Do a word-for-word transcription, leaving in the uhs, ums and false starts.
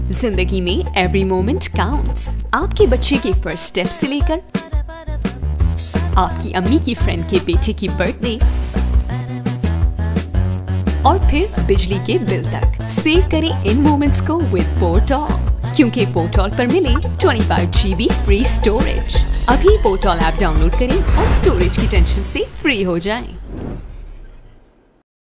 जिंदगी में every moment counts. आपके बच्चे के फर्स्ट स्टेप से लेकर आपकी अम्मी की फ्रेंड के बेटे की बर्थडे और फिर बिजली के बिल तक, सेव करें इन मोमेंट्स को विद पोर्टल, क्योंकि पोर्टल पर मिले पच्चीस जी बी फ्री स्टोरेज। अभी पोर्टल ऐप डाउनलोड करें और स्टोरेज की टेंशन से फ्री हो जाएं।